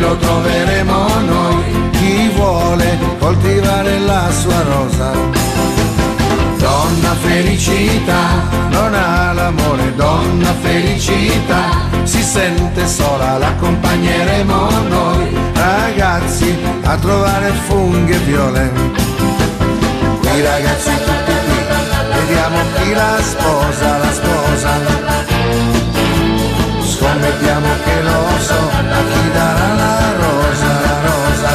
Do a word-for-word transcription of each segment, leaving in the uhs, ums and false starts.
lo troveremo noi, chi vuole coltivare la sua rosa. Donna felicità, non ha l'amore, donna felicità, si sente sola, l'accompagneremo noi, ragazzi, a trovare funghi e viole. Qui ragazzi tutti qui, vediamo chi la sposa, la sposa. Scommettiamo che lo so, a chi darà la rosa, la rosa.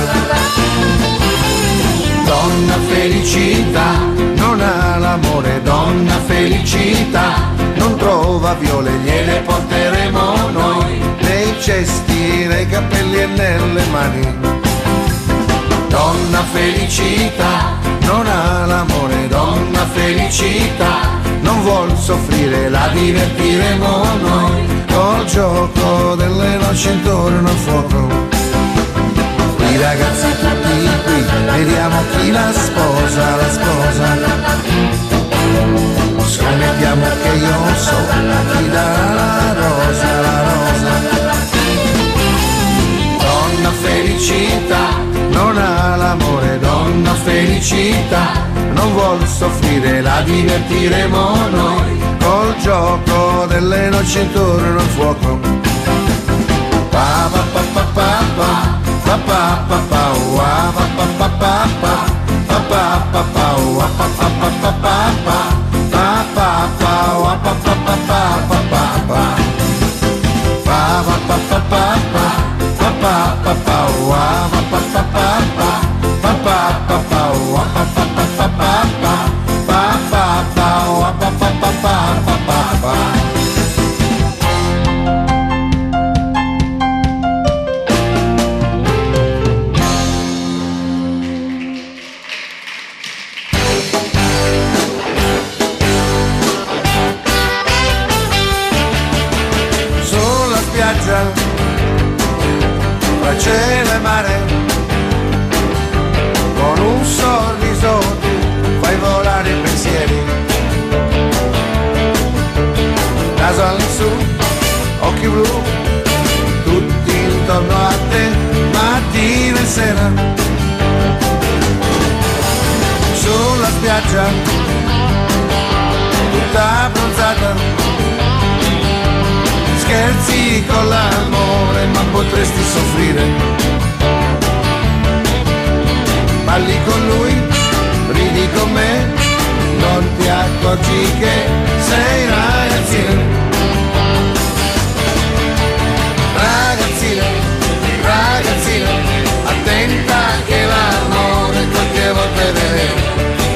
Donna felicità, non ha l'amore, donna felicità, non trova viole, gliele porteremo noi, nei cesti, nei capelli e nelle mani. Donna felicità, non ha l'amore, donna felicità, non vuol soffrire, la divertiremo noi, col gioco delle noci intorno al fuoco. Qui ragazzi tutti qui, vediamo chi la sposa, la sposa. Scommettiamo che io so, a chi darà la rosa, la rosa. Donna felicità, non ha l'amore, donna felicità, non vuol soffrire, la divertiremo noi, col gioco delle noci intorno al fuoco. Pa pa pa pa pa pa. Pa pa pa pa wa pa pa pa pa pa pa pa pa pa wa pa pa pa pa pa pa pa pa wa pa pa pa pa pa pa pa pa pa pa pa pa pa pa pa pa wa pa pa pa pa pa pa pa pa wa pa pa pa pa pa pa pa pa wa pa pa pa pa pa pa. Tra cielo e mare, con un sorriso tu fai volare i pensieri. Naso all'insù, occhi blu, tutti intorno a te, mattina e sera. Sulla spiaggia, tutta abbronzata, scherzi con l'amore ma potresti soffrire. Balli con lui, ridi con me, non ti accorgi che sei ragazzina. Ragazzina, ragazzina, attenta che l'amore qualche volta è veleno.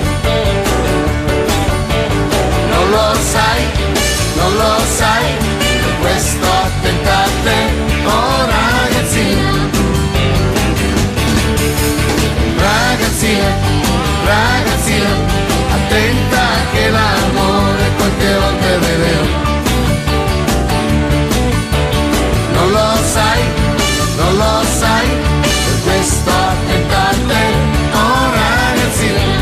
Non lo sai, non lo sai, questo attenta a te, oh ragazzina. Ragazzina, ragazzina, attenta che l'amore qualche volta è veleno. Non lo sai, non lo sai, per questo attenta a te, oh ragazzina.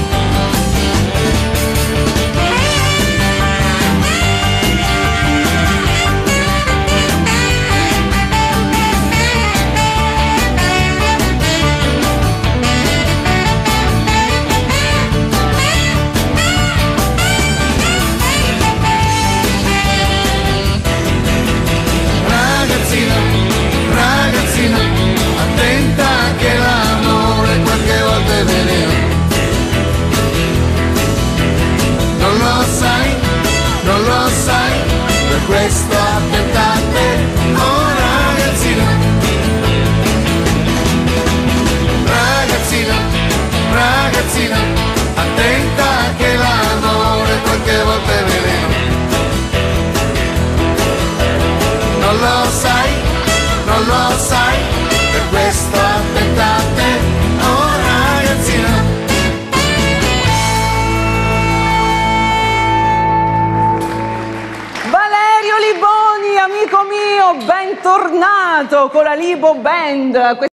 Questo attenta a te, oh ragazzina. Ragazzina, ragazzina, attenta che l'amore qualche volta è veleno. Non lo sai, non lo sai, per questo attenta a te, oh ragazzina. Liboni, amico mio, bentornato con la Libo Band.